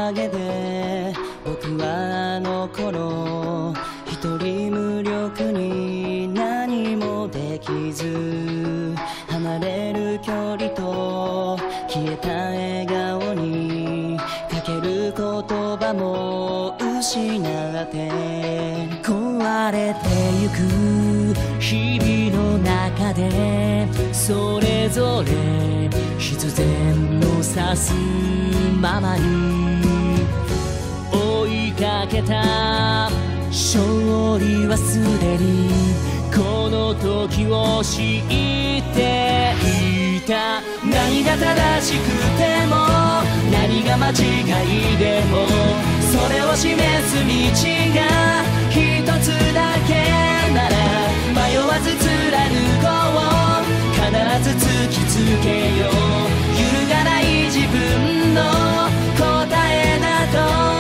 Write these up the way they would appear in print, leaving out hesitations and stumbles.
かげで僕はあの頃一人無力に何もできず、離れる距離と消えた笑顔にかける言葉も失って壊れてゆく日々の中で、それぞれ必然の指すままに追いかけた勝利はすでにこの時を知っていた。何が正しくても何が間違いでも、それを示す道が一つだけなら迷わず貫こう。必ず突きつけよう。揺るがない自分の答えなど。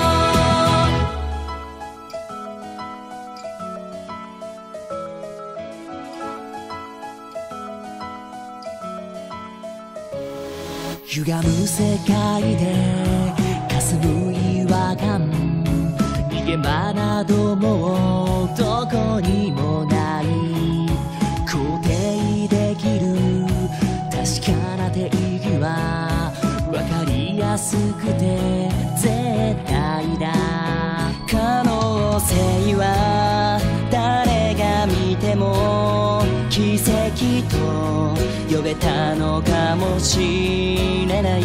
歪む世界で霞む違和感、逃げ場などもうどこにもない。肯定できる確かな定義は分かりやすくて絶対だ。可能性は誰が見ても奇跡と呼べたのかもしれない。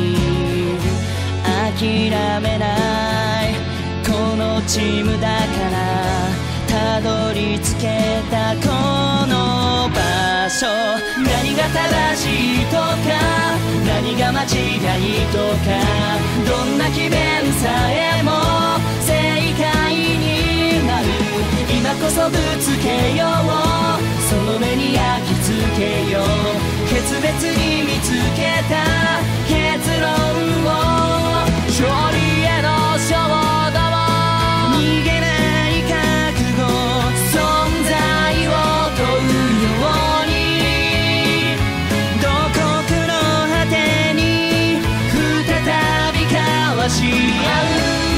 諦めないこのチームだからたどり着けたこの場所。何が正しいとか何が間違いとか、どんな詭弁さえも正解になる。今こそぶつけよう、その目に焼き付けよう。決別に見つけた結論を、勝利への衝動を逃げない覚悟、存在を問うように土刻の果てに再び交わし合う。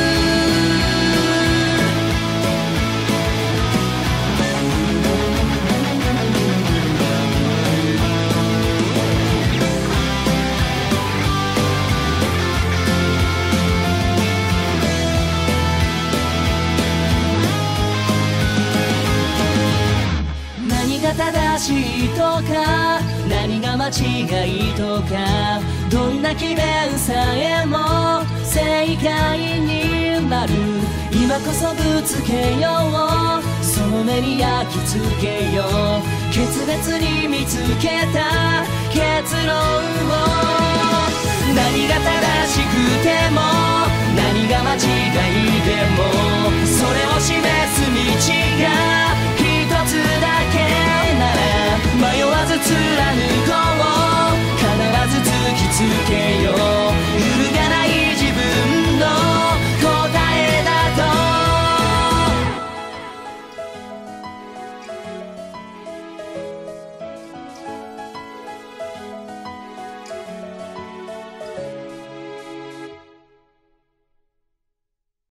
正しいとか何が間違いとか、どんな詭弁さえも正解になる。今こそぶつけよう、その目に焼き付けよう。決別に見つけた結論を、何が正しくても何が間違いでも、それを示す道が